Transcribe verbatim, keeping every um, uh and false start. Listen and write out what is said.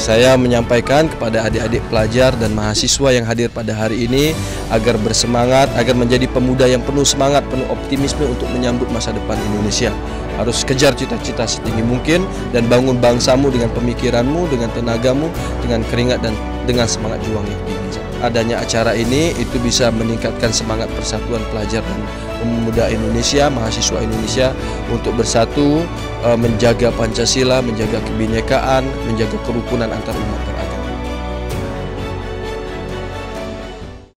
Saya menyampaikan kepada adik-adik pelajar dan mahasiswa yang hadir pada hari ini agar bersemangat, agar menjadi pemuda yang penuh semangat, penuh optimisme untuk menyambut masa depan Indonesia. Harus kejar cita-cita setinggi mungkin dan bangun bangsamu dengan pemikiranmu, dengan tenagamu, dengan keringat dan dengan semangat juang yang tinggi. Adanya acara ini itu bisa meningkatkan semangat persatuan pelajar dan pemuda Indonesia, mahasiswa Indonesia untuk bersatu, menjaga Pancasila, menjaga kebinekaan, menjaga kerukunan antar umat.